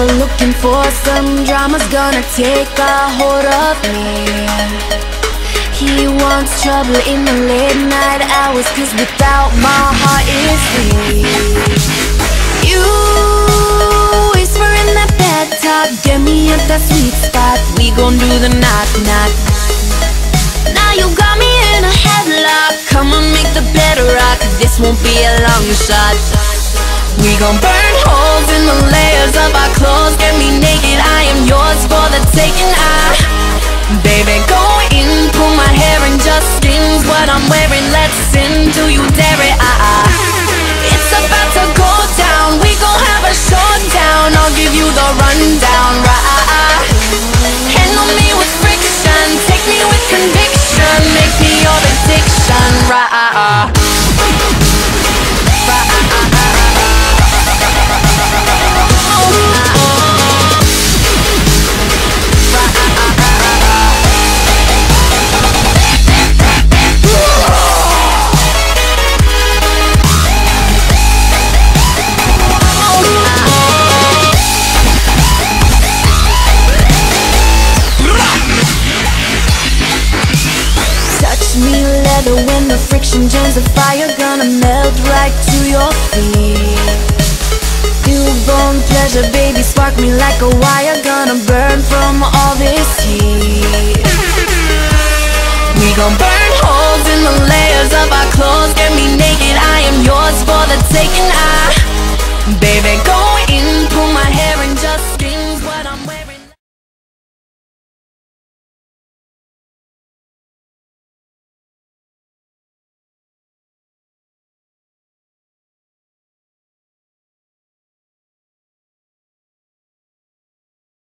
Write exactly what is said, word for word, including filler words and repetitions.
ever looking for some drama's gonna take a hold of me. He wants trouble in the late night hours, cause without my heart is weak. You whisper in that bed talk, get me at that sweet spot. We gon' do the knock knock. Now you got me in a headlock. Come on, make the bed rock. This won't be a long shot. We gon' burn holes in the layers of our clothes. Get me naked, I am yours for the taking. I, baby, go in, pull my hair and just skins what I'm wearing. Let's sin, do you dare it? I, I. It's about to go down. We gon' have a showdown. I'll give you the rundown, right? Handle me with friction, take me with conviction, make me your addiction, right? When the friction joins the fire, gonna melt right to your feet. Newborn pleasure, baby, spark me like a wire. Gonna burn from all this heat. We gon' burn holes in the layers of our clothes. Get me naked, I am yours for the taking. I, baby, go